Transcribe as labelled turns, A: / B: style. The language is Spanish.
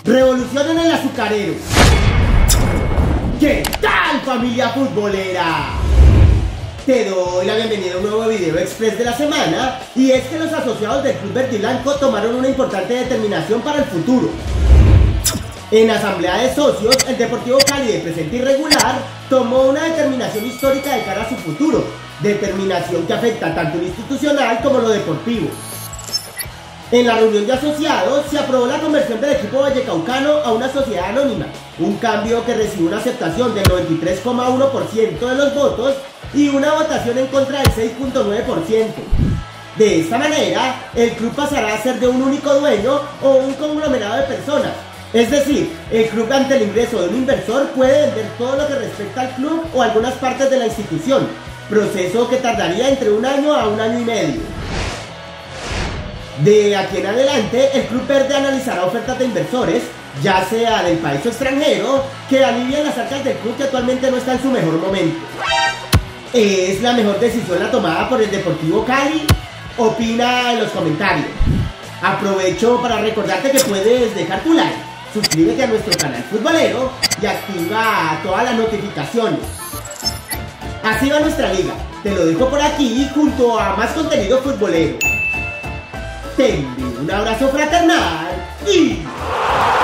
A: Revolución en el azucarero. ¿Qué tal, familia futbolera? Te doy la bienvenida a un nuevo video express de la semana, y es que los asociados del Club Verde y Blanco tomaron una importante determinación para el futuro. En asamblea de socios, el Deportivo Cali de presente irregular tomó una determinación histórica de cara a su futuro, determinación que afecta tanto lo institucional como lo deportivo. En la reunión de asociados se aprobó la conversión del equipo vallecaucano a una sociedad anónima, un cambio que recibió una aceptación del 93,1% de los votos y una votación en contra del 6,9%. De esta manera, el club pasará a ser de un único dueño o un conglomerado de personas. Es decir, el club ante el ingreso de un inversor puede vender todo lo que respecta al club o algunas partes de la institución, proceso que tardaría entre 1 año a 1 año y medio. De aquí en adelante, el Club Verde analizará ofertas de inversores, ya sea del país o extranjero, que alivien las arcas del club que actualmente no está en su mejor momento. ¿Es la mejor decisión la tomada por el Deportivo Cali? Opina en los comentarios. Aprovecho para recordarte que puedes dejar tu like, suscríbete a nuestro canal futbolero y activa todas las notificaciones. Así va nuestra liga, te lo dejo por aquí junto a más contenido futbolero. Te envío un abrazo fraternal y